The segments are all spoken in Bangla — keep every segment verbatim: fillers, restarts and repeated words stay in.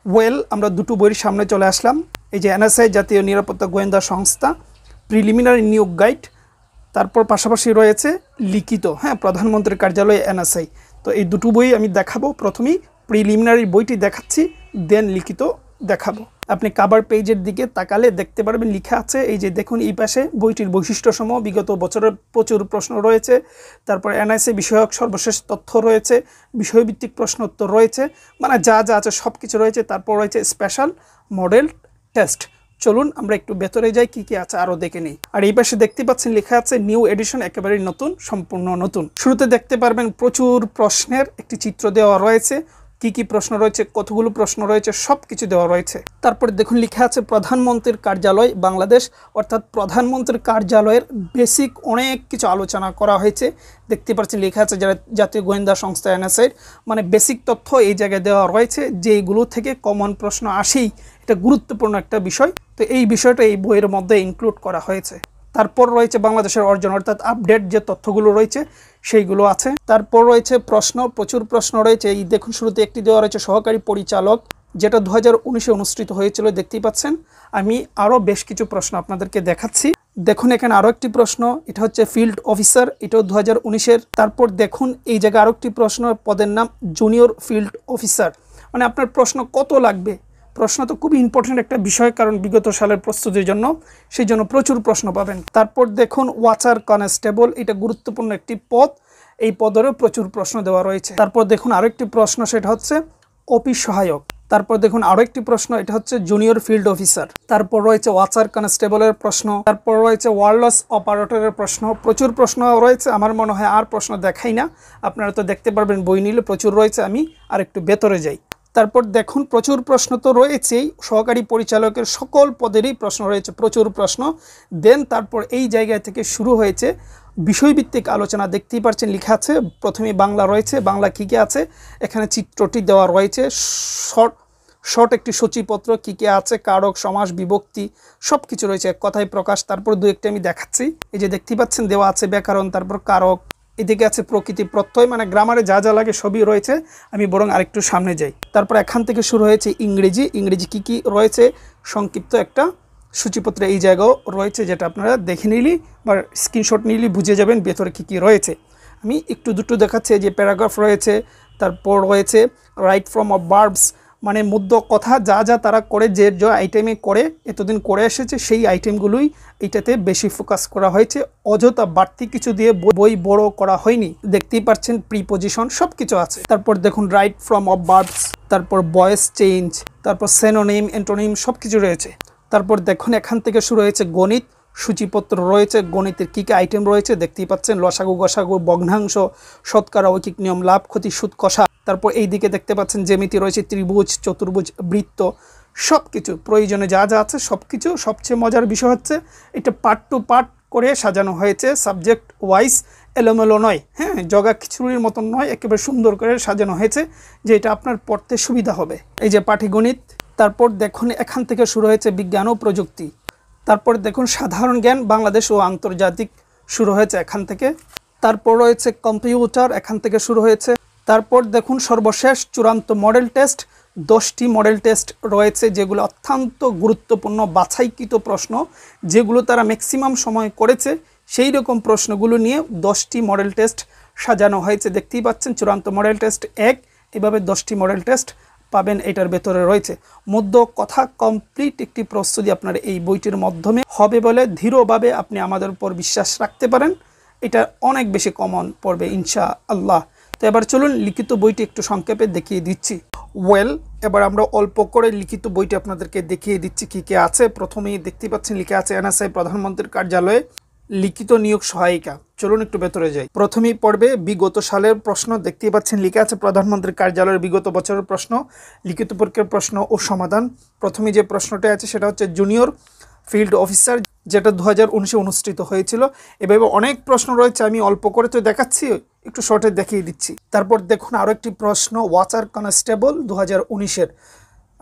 ওয়েল আমরা দুটো বইয়ের সামনে চলে আসলাম। এই যে এনএসআই জাতীয় নিরাপত্তা গোয়েন্দা সংস্থা প্রিলিমিনারি নিয়োগ গাইড, তারপর পাশাপাশি রয়েছে লিখিত, হ্যাঁ, প্রধানমন্ত্রীর কার্যালয় এনএসআই। তো এই দুটো বই আমি দেখাবো। প্রথমেই প্রিলিমিনারি বইটি দেখাচ্ছি, দেন লিখিত দেখাবো। আপনি কাভার পেজের দিকে তাকালে দেখতে পারবেন লেখা আছে, এই যে দেখুন এই পাশে বইটির বৈশিষ্ট্যসমূহ, বিগত বছরের প্রচুর প্রশ্ন রয়েছে, তারপর এনআইসি বিষয়ক সর্বশেষ তথ্য রয়েছে, বিষয়ভিত্তিক প্রশ্ন উত্তর রয়েছে, মানে যা যা আছে সব কিছু রয়েছে। তারপর রয়েছে স্পেশাল মডেল টেস্ট। চলুন আমরা একটু ভেতরে যাই, কি কি আছে আরও দেখে নিই। আর এই পাশে দেখতে পাচ্ছেন লেখা আছে নিউ এডিশন, একেবারেই নতুন, সম্পূর্ণ নতুন। শুরুতে দেখতে পারবেন প্রচুর প্রশ্নের একটি চিত্র দেওয়া রয়েছে, কি কি প্রশ্ন রয়েছে, কতগুলো প্রশ্ন রয়েছে, সব কিছু দেওয়া রয়েছে। তারপরে দেখুন লেখা আছে প্রধানমন্ত্রীর কার্যালয় বাংলাদেশ, অর্থাৎ প্রধানমন্ত্রীর কার্যালয়ের বেসিক অনেক কিছু আলোচনা করা হয়েছে। দেখতে পাচ্ছেন লেখা আছে যারা জাতীয় গোয়েন্দা সংস্থা এনএসআই, মানে বেসিক তথ্য এই জায়গায় দেওয়া রয়েছে, যেইগুলো থেকে কমন প্রশ্ন আসেই, এটা গুরুত্বপূর্ণ একটা বিষয়। তো এই বিষয়টা এই বইয়ের মধ্যে ইনক্লুড করা হয়েছে। তারপর রয়েছে বাংলাদেশের অর্জন, অর্থাৎ আপডেট যে তথ্যগুলো রয়েছে সেইগুলো আছে। তারপর রয়েছে প্রশ্ন, প্রচুর প্রশ্ন রয়েছে। এই দেখুন শুরুতে একটি দেওয়া রয়েছে সহকারী পরিচালক, যেটা দু হাজার উনিশে অনুষ্ঠিত হয়েছিল, দেখতেই পাচ্ছেন। আমি আরও বেশ কিছু প্রশ্ন আপনাদেরকে দেখাচ্ছি। দেখুন এখানে আরও একটি প্রশ্ন, এটা হচ্ছে ফিল্ড অফিসার, এটাও দু হাজার উনিশের। তারপর দেখুন এই জায়গায় আরও একটি প্রশ্ন, পদের নাম জুনিয়র ফিল্ড অফিসার। মানে আপনার প্রশ্ন কত লাগবে, প্রশ্ন তো খুবই ইম্পর্টেন্ট একটা বিষয়, কারণ বিগত সালের প্রস্তুতির জন্য, সেই জন্য প্রচুর প্রশ্ন পাবেন। তারপর দেখুন ওয়াচার কনস্টেবল, এটা গুরুত্বপূর্ণ একটি পদ, এই পদেরও প্রচুর প্রশ্ন দেওয়া রয়েছে। তারপর দেখুন আরও একটি প্রশ্ন, সেটা হচ্ছে অফিস সহায়ক। তারপর দেখুন আরও একটি প্রশ্ন, এটা হচ্ছে জুনিয়র ফিল্ড অফিসার। তারপর রয়েছে ওয়াচার কনস্টেবলের প্রশ্ন। তারপর রয়েছে ওয়্যারলেস অপারেটরের প্রশ্ন। প্রচুর প্রশ্ন রয়েছে, আমার মনে হয় আর প্রশ্ন দেখাই না, আপনারা তো দেখতে পারবেন বই নিলে প্রচুর রয়েছে। আমি আর একটু ভেতরে যাই। তারপর দেখুন প্রচুর প্রশ্ন তো রয়েছেই, সহকারী পরিচালকের সকল পদেরই প্রশ্ন রয়েছে, প্রচুর প্রশ্ন। দেন তারপর এই জায়গা থেকে শুরু হয়েছে বিষয়ভিত্তিক আলোচনা। দেখতেই পাচ্ছেন লেখা আছে প্রথমে বাংলা রয়েছে, বাংলা কী কী আছে এখানে চিত্রটি দেওয়া রয়েছে, শর্ট শর্ট একটি সূচিপত্র, কী কী আছে, কারক, সমাস, বিভক্তি, সব কিছু রয়েছে, এক কথায় প্রকাশ। তারপর দু একটি আমি দেখাচ্ছি, এই যে দেখতেই পাচ্ছেন দেওয়া আছে ব্যাকরণ, তারপর কারক, এদিকে আছে প্রকৃতি, প্রত্যয়, মানে গ্রামারে যা যা লাগে সবই রয়েছে। আমি বরং আরেকটু সামনে যাই। তারপর এখান থেকে শুরু হয়েছে ইংরেজি, ইংরেজি কী কী রয়েছে সংক্ষিপ্ত একটা সূচিপত্রে এই জায়গাও রয়েছে, যেটা আপনারা দেখে নিলি বা স্ক্রিনশট নিলি বুঝে যাবেন ভেতরে কী কী রয়েছে। আমি একটু দুটো দেখাচ্ছি, যে প্যারাগ্রাফ রয়েছে, তারপর রয়েছে রাইট ফ্রম অফ ভার্বস, মানে মুদ্য কথা, যা যা তারা করে, যে যে আইটেমে করে এতদিন করে এসেছে সেই আইটেমগুলোই এইটাতে বেশি ফোকাস করা হয়েছে, অযথা বাড়তি কিছু দিয়ে বই বড় করা হয়নি। দেখতেই পাচ্ছেন প্রিপোজিশন সব কিছু আছে। তারপর দেখুন রাইট ফ্রম অফ ভার্বস, তারপর ভয়েস চেঞ্জ, তারপর সিনোনিম, অ্যান্টোনিম সব কিছু রয়েছে। তারপর দেখুন এখান থেকে শুরু হয়েছে গণিত, সূচিপত্র রয়েছে, গণিতের কী কী আইটেম রয়েছে দেখতেই পাচ্ছেন, লসাগু, গসাগু, ভগ্নাংশ, শতকরা, ঐকিক নিয়ম, লাভ, ক্ষতি, সুদ, কষা। তারপর এই দিকে দেখতে পাচ্ছেন জ্যামিতি রয়েছে, ত্রিভুজ, চতুর্ভুজ, বৃত্ত, সব কিছু প্রয়োজনে যা যা আছে সব কিছু। সবচেয়ে মজার বিষয় হচ্ছে এটা পার্ট টু পার্ট করে সাজানো হয়েছে, সাবজেক্ট ওয়াইজ, এলোমেলো নয়, হ্যাঁ, জগা খিচুড়ির মতন নয়, একেবারে সুন্দর করে সাজানো হয়েছে, যে এটা আপনার পড়তে সুবিধা হবে। এই যে পাটিগণিত, তারপর দেখুন এখান থেকে শুরু হয়েছে বিজ্ঞান ও প্রযুক্তি, তারপর দেখুন সাধারণ জ্ঞান, বাংলাদেশ ও আন্তর্জাতিক শুরু হয়েছে এখান থেকে। তারপর রয়েছে কম্পিউটার, এখান থেকে শুরু হয়েছে। তারপর দেখুন সর্বশেষ চূড়ান্ত মডেল টেস্ট, দশটি মডেল টেস্ট রয়েছে, যেগুলো অত্যন্ত গুরুত্বপূর্ণ বাছাইকৃত প্রশ্ন, যেগুলো তারা ম্যাক্সিমাম সময় করেছে, সেই রকম প্রশ্নগুলো নিয়ে দশটি মডেল টেস্ট সাজানো হয়েছে। দেখতেই পাচ্ছেন চূড়ান্ত মডেল টেস্ট এক, এভাবে দশটি মডেল টেস্ট পাবেন এটার ভেতরে রয়েছে। মধ্য কথা কমপ্লিট একটি প্রস্তুতি আপনার এই বইটির মাধ্যমে হবে বলে দৃঢ়ভাবে আপনি আমাদের উপর বিশ্বাস রাখতে পারেন। এটা অনেক বেশি কমন পড়বে ইনশা আল্লাহ। তো এবার চলুন লিখিত বইটি একটু সংক্ষেপে দেখিয়ে দিচ্ছি। ওয়েল এবার আমরা অল্প করে লিখিত বইটি আপনাদেরকে দেখিয়ে দিচ্ছি কী কী আছে। প্রথমেই দেখতে পাচ্ছেন লিখে আছে এনএসআই প্রধানমন্ত্রীর কার্যালয়ে লিখিত নিয়োগ সহায়িকা। চলুন একটু ভেতরে যাই। প্রথমেই পড়বে বিগত সালের প্রশ্ন, দেখতেই পাচ্ছেন লিখে আছে প্রধানমন্ত্রীর কার্যালয়ের বিগত বছরের প্রশ্ন, লিখিত পরীক্ষার প্রশ্ন ও সমাধান। প্রথমে যে প্রশ্নটা আছে সেটা হচ্ছে জুনিয়র ফিল্ড অফিসার, যেটা দু হাজার উনিশে অনুষ্ঠিত হয়েছিল। এভাবে অনেক প্রশ্ন রয়েছে, আমি অল্প করে তো দেখাচ্ছি, একটু শর্টে দেখিয়ে দিচ্ছি। তারপর দেখুন আরও একটি প্রশ্ন ওয়াচার কনস্টেবল দু হাজার উনিশের,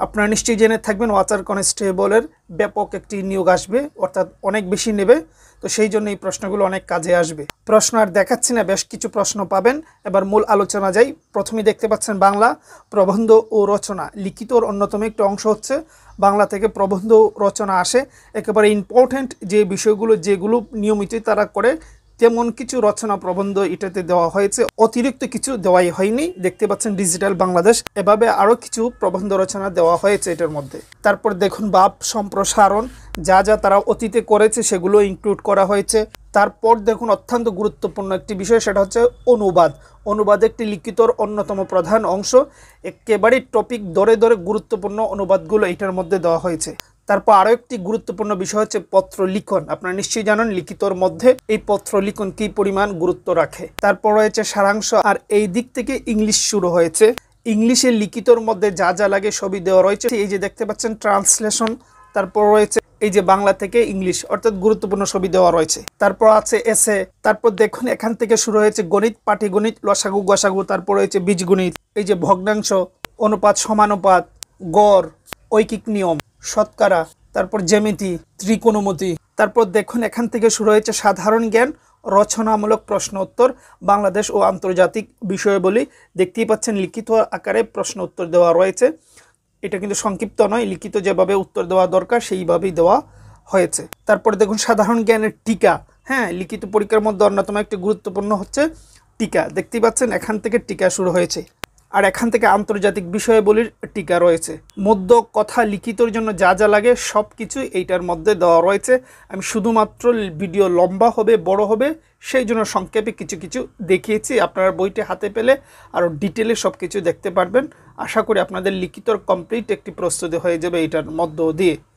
আপনারা নিশ্চয়ই জেনে থাকবেন ওয়াচার কনস্টেবলের ব্যাপক একটি নিয়োগ আসবে, অর্থাৎ অনেক বেশি নেবে। তো সেই জন্য এই প্রশ্নগুলো অনেক কাজে আসবে। প্রশ্ন আর দেখাচ্ছি না, বেশ কিছু প্রশ্ন পাবেন। এবার মূল আলোচনা যাই। প্রথমে দেখতে পাচ্ছেন বাংলা প্রবন্ধ ও রচনা। লিখিতর অন্যতম একটি অংশ হচ্ছে বাংলা থেকে প্রবন্ধ রচনা আসে। একেবারে ইম্পর্ট্যান্ট যে বিষয়গুলো যেগুলো নিয়মিত তারা করে তেমন কিছু রচনা প্রবন্ধ এটাতে দেওয়া হয়েছে, অতিরিক্ত কিছু দেওয়াই হয়নি। দেখতে পাচ্ছেন ডিজিটাল বাংলাদেশ, এভাবে আরও কিছু প্রবন্ধ রচনা দেওয়া হয়েছে এটার মধ্যে। তারপর দেখুন ভাব সম্প্রসারণ, যা যা তারা অতীতে করেছে সেগুলো ইনক্লুড করা হয়েছে। তারপর দেখুন অত্যন্ত গুরুত্বপূর্ণ একটি বিষয়, সেটা হচ্ছে অনুবাদ। অনুবাদ একটি লিখিতর অন্যতম প্রধান অংশ। একেবারে টপিক ধরে ধরে গুরুত্বপূর্ণ অনুবাদগুলো এটার মধ্যে দেওয়া হয়েছে। তারপর আরও একটি গুরুত্বপূর্ণ বিষয় হচ্ছে পত্র লিখন। আপনারা নিশ্চয়ই জানেন লিখিতর মধ্যে এই পত্র লিখন কী পরিমাণ গুরুত্ব রাখে। তারপর রয়েছে সারাংশ, আর এই দিক থেকে ইংলিশ শুরু হয়েছে। ইংলিশে লিখিতর মধ্যে যা যা লাগে সবই দেওয়া রয়েছে। এই যে দেখতে পাচ্ছেন ট্রান্সলেশন, তারপর রয়েছে এই যে বাংলা থেকে ইংলিশ, অর্থাৎ গুরুত্বপূর্ণ ছবি দেওয়া রয়েছে। তারপর আছে এসে, তারপর দেখুন এখান থেকে শুরু হয়েছে গণিত, পাটিগণিত, লসাগু গসাগু, তারপর রয়েছে বীজগণিত, এই যে ভগ্নাংশ, অনুপাত, সমানুপাত, গড়, ঐকিক নিয়ম, শতকরা, তারপর জ্যামিতি, ত্রিকোণমিতি। তারপর দেখুন এখান থেকে শুরু হয়েছে সাধারণ জ্ঞান, রচনামূলক প্রশ্ন উত্তর, বাংলাদেশ ও আন্তর্জাতিক বিষয়াবলী। দেখতেই পাচ্ছেন লিখিত আকারে প্রশ্ন উত্তর দেওয়া রয়েছে। এটা কিন্তু সংক্ষিপ্ত নয়, লিখিত যেভাবে উত্তর দেওয়া দরকার সেইভাবেই দেওয়া হয়েছে। তারপর দেখুন সাধারণ জ্ঞানের টিকা। হ্যাঁ, লিখিত পরীক্ষার মধ্যে অন্যতম একটি গুরুত্বপূর্ণ হচ্ছে টিকা। দেখতেই পাচ্ছেন এখান থেকে টিকা শুরু হয়েছে, আর এখান থেকে আন্তর্জাতিক বিষয়াবলীর টিকা রয়েছে। মধ্য কথা লিখিতর জন্য যা যা লাগে সব কিছু এইটার মধ্যে দেওয়া রয়েছে। আমি শুধুমাত্র ভিডিও লম্বা হবে, বড় হবে, সেই জন্য সংক্ষেপে কিছু কিছু দেখিয়েছি। আপনারা বইটি হাতে পেলে আরও ডিটেলে সব কিছু দেখতে পারবেন। আশা করি আপনাদের লিখিতর কমপ্লিট একটি প্রস্তুতি হয়ে যাবে এইটার মধ্য দিয়ে।